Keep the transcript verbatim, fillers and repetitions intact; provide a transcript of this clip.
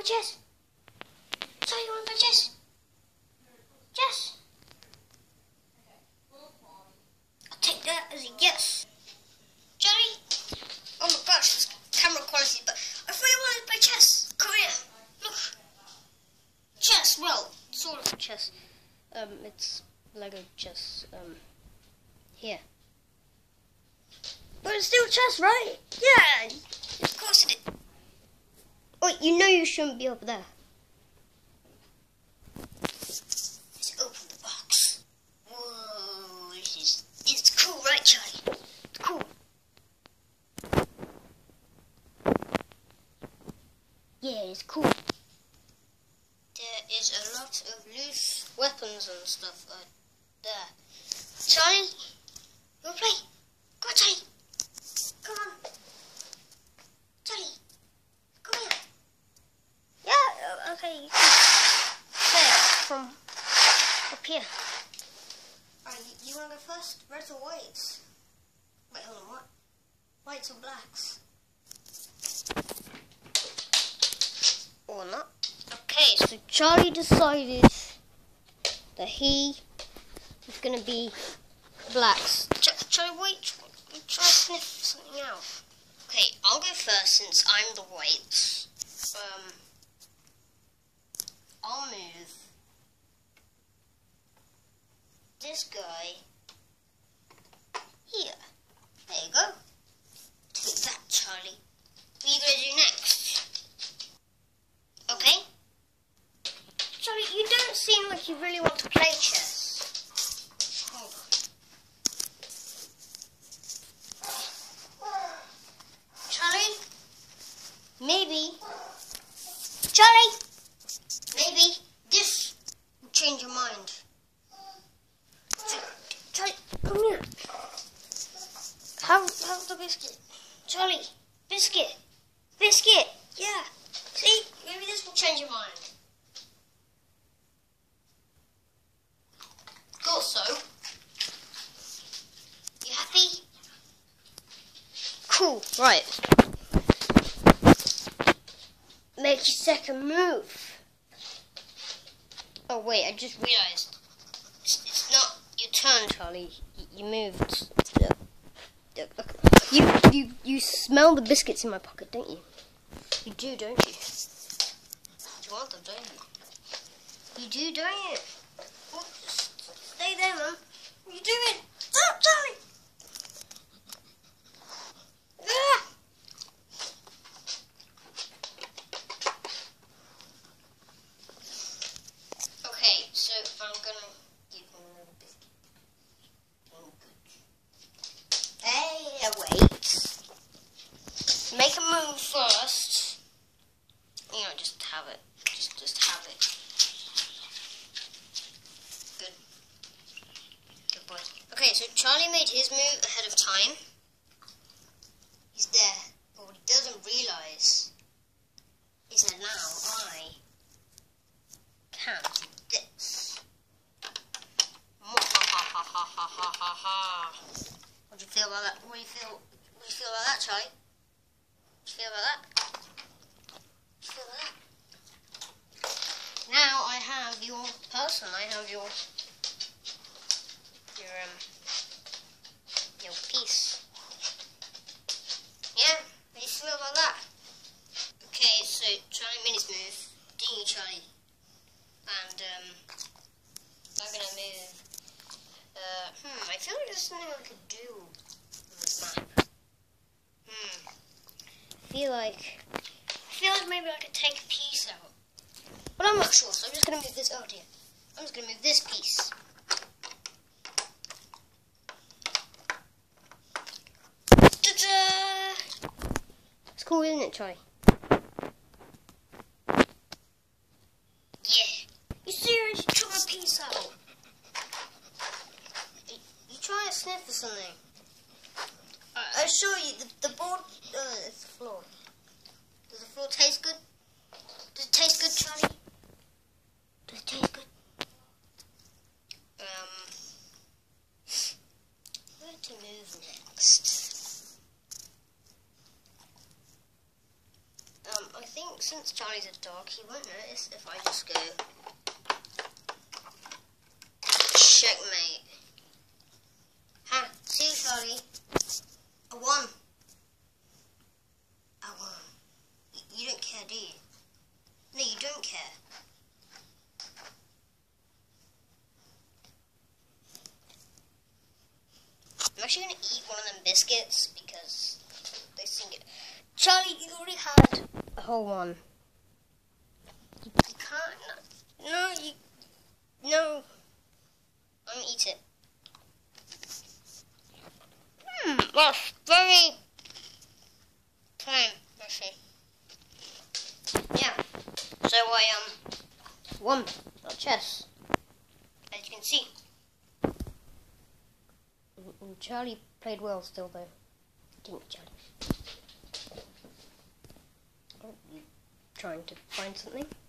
play chess? Charlie, you wanna play chess? Chess? I'll take that as a yes. Charlie? Oh my gosh, this camera quality, but I thought you wanted to play chess. Come here. Look. Chess, well, sort of chess. Um, it's Lego chess, um, here. But it's still chess, right? Yeah, of course it is. Wait, you know you shouldn't be over there. Let's open the box. Whoa, this is, it's cool, right, Charlie? It's cool. Yeah, it's cool. There is a lot of loose weapons and stuff uh, there. Charlie, you wanna play? Go on, Charlie. Come on. Charlie, come here. Yeah, uh, okay, you can play it from up here. Alright, you, you wanna go first? Reds or whites? Wait, hold on, what? Whites or blacks? Or not? Okay, so Charlie decided that he was going to be blacks. Ch Charlie, wait, try to sniff something out. Okay, I'll go first since I'm the whites. Um, I'll move this guy here. There you go. Take that, Charlie. What are you going to do next? Okay? Charlie, you don't seem like you really want to play chess. Hold on. Charlie? Maybe. Charlie? Maybe this will change your mind. Charlie, come here. Have, have the biscuit. Charlie, biscuit. Biscuit. Yeah. See? Maybe this will change your mind. Thought so. You happy? Cool, right. Make your second move. Oh wait, I just realised. It's, it's not your turn, Charlie. You, you moved. You, you, you smell the biscuits in my pocket, don't you? You do, don't you? You want them, don't you? You do, don't you? Well, stay there, Mum. What are you doing? Stop, Charlie! Ah! Okay, so I'm gonna give him another biscuit. Hey, wait. Make a move first. You know, just have it. Just, just have it. Good. Good boy. Okay, so Charlie made his move ahead of time. He's there. But what he doesn't realise is that now I can do this. Ha ha ha ha ha ha ha ha. What do you feel about that? What do you feel? What do you feel about that, Charlie? What do you feel about that? Feel that? Now I have your person. I have your your um your piece. Yeah, how do you feel about that? Okay, so Charlie made his move. Didn't you, Charlie? And um, I'm gonna move. Uh, hmm. I feel like there's something I could do on this map. Hmm. I feel like. I feel like maybe I could take a piece out. But I'm not sure, so I'm just going to move this. Oh dear. I'm just going to move this piece. Ta-da! It's cool, isn't it, Charlie? Yeah. You seriously took a piece out? You, you trying to sniff or something? Right, I'll show you. The, the board... Uh, it's the floor. Does the floor taste good? Does it taste good, Charlie? Does it taste good? Um, where to move next? since Charlie's a dog, he won't notice if I just go checkmate. Ha! See, Charlie, I won. I won. Y you don't care, do you? No, you don't care. I'm actually gonna eat one of them biscuits because they seem good. Charlie, you already had a whole one. You, you can't. No, no, you. No. I'm gonna eat it. Hmm, that's very plain, actually. Yeah. So I um won at chess, as you can see. And Charlie played well still though, didn't Charlie? Oh, you trying to find something?